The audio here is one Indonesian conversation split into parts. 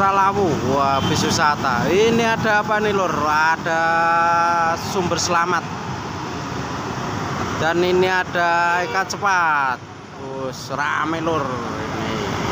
Lawu. Wah, bis wisata. Ini ada apa nih lur? Ada sumber selamat. Dan ini ada ikat cepat. Rame lur ini.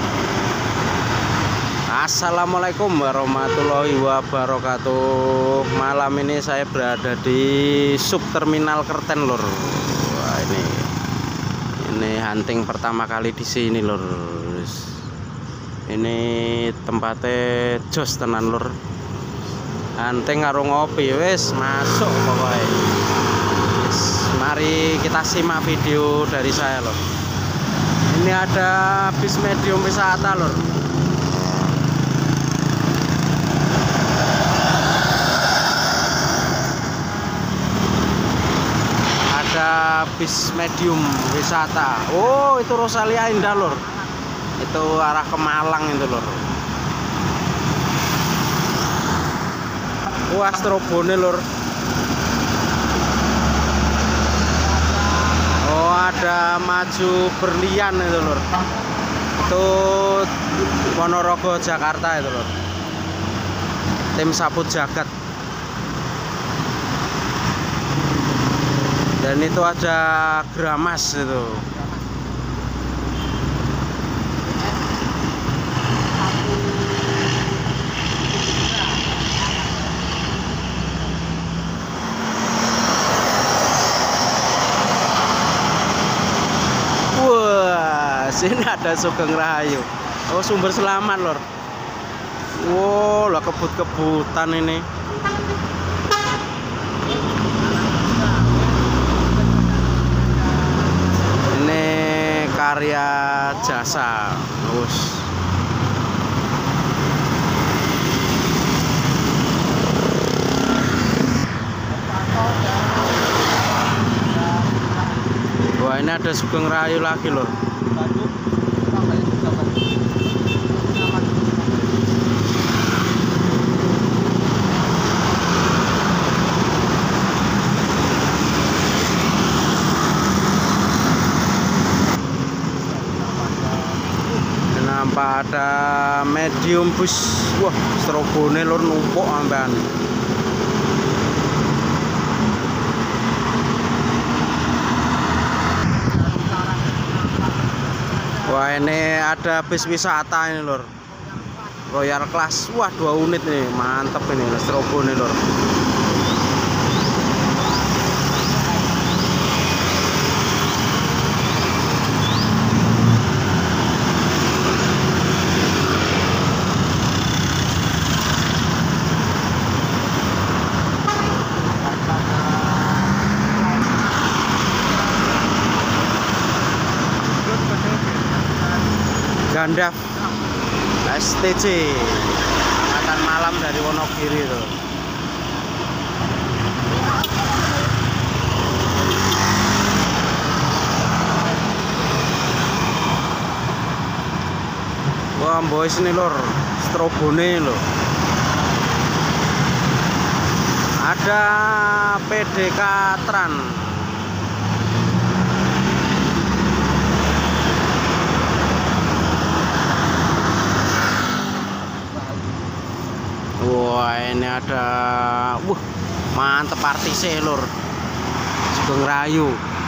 Assalamualaikum warahmatullahi wabarakatuh. Malam ini saya berada di subterminal Kerten lur. Wah, ini hunting pertama kali di sini lur. Ini tempatnya jos tenan lur. Hunting karo ngopi wis masuk pokoknya. Mari kita simak video dari saya lur. Ini ada bis medium wisata lur. Ada bis medium wisata. Oh, itu Rosalia Indah lur. Itu arah ke Malang itu lur. Wah, strobone lur. Oh, ada maju berlian itu lur. Itu Ponorogo Jakarta itu lur. Tim sapu jagat. Dan itu ada Gramas itu. Wah, sini ada Sugeng Rahayu. Oh, sumber selamat lor. Wow, lah kebut-kebutan ini. Karya jasa. Wah, ini ada Sugeng Rahayu lagi lor. Nampak ada medium bus. Wah, strobone lur numpuk ambean. Wah, ini ada bis wisata ini lur. Royal Class. Wah, 2 unit nih. Mantep ini strobone lur. Gandaf STC angkatan malam dari Wonogiri itu. Wah, boys ini lor, strobone lho. Ada PDK Tran. Wah, ini ada mantep artisnya lur. Sugeng Rahayu.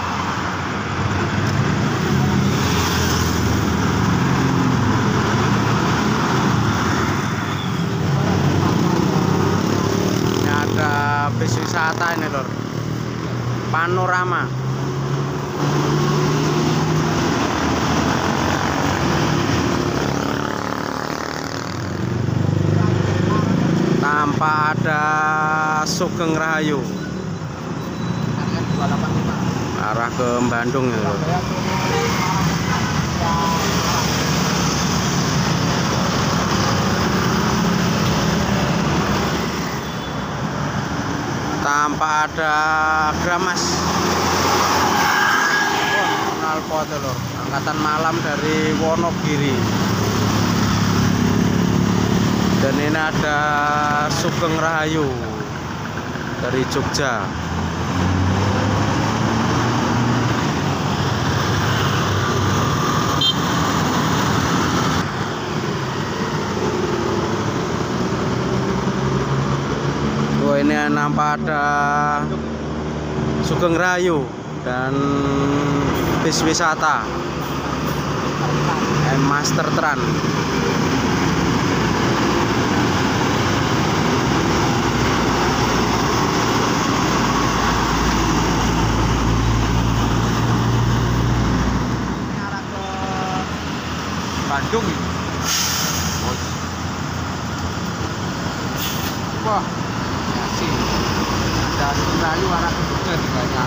Ini ada bis wisata ini lur. Panorama. Tanpa ada Sugeng Rahayu arah ke Bandung ya. Tanpa ada Gramas. Knalpot lor, angkatan malam dari Wonogiri. Dan ini ada Sugeng Rahayu dari Jogja. nampak ada Sugeng Rayu dan bis wisata Master Tran. Bandung ini. Wah, ya sih. Ada Rayu arah ke Jogja nih kayaknya.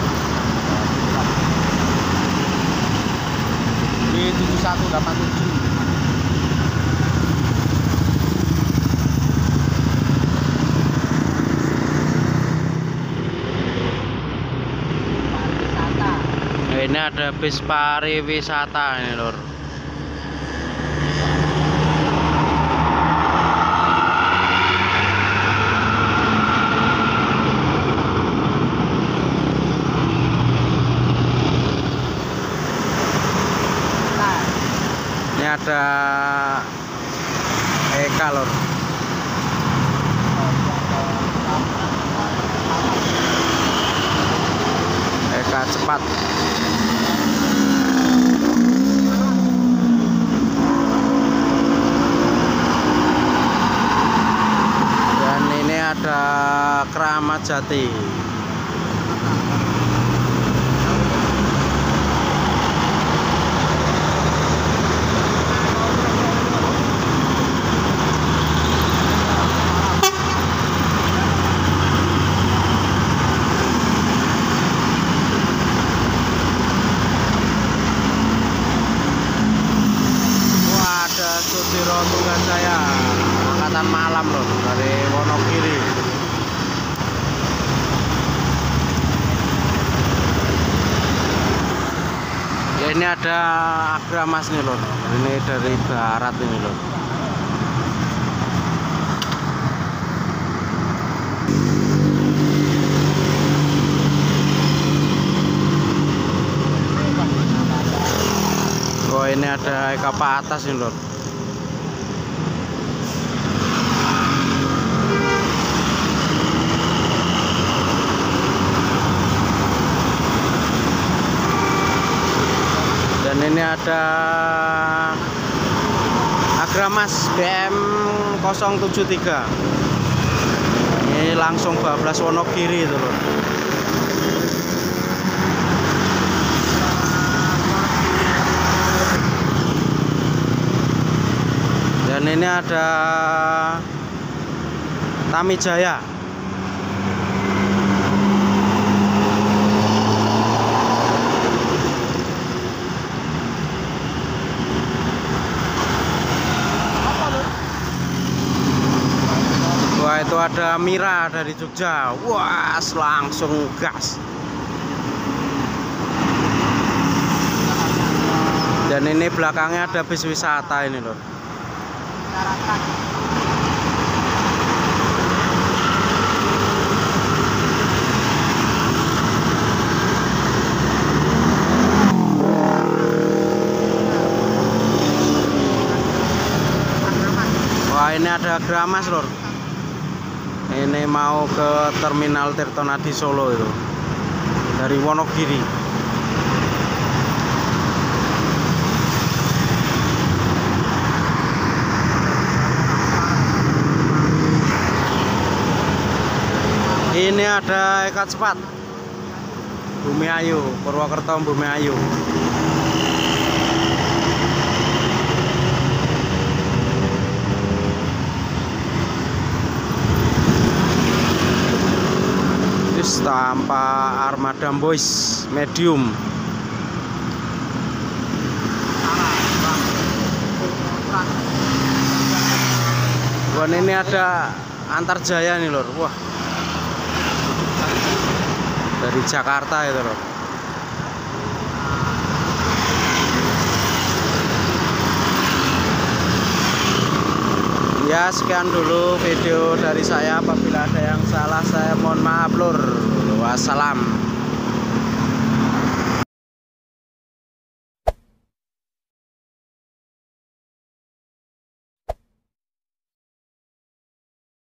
B7187. Ini ada bis pariwisata ini lur. Ini ada Eka lor. Eka cepat. Dan ini ada Keramat Jati. Sudiro Tugas saya angkatan malam loh dari Wonogiri. Ya ini ada Agramas nih loh. Ini dari barat ini loh. Oh ini ada Eka Pak atas nih loh. Dan ini ada Agramas BM 073. Ini langsung bablas Wonogiri itu loh. Dan ini ada Tamijaya. Wah itu ada Mira dari Jogja. Wah langsung gas. Dan ini belakangnya ada bis wisata ini loh. Wah ini ada Agramas lor. Ini mau ke Terminal Tirtonadi Solo itu dari Wonogiri. Ini ada Eka Cepat Bumi Ayu, Purwokerto Bumi Ayu. Tanpa Armada Boys medium. Dan ini ada Antarjaya nih lor. Wah dari Jakarta itu lor. Ya sekian dulu video dari saya. Apabila ada yang salah saya mohon maaf lur. Wassalam.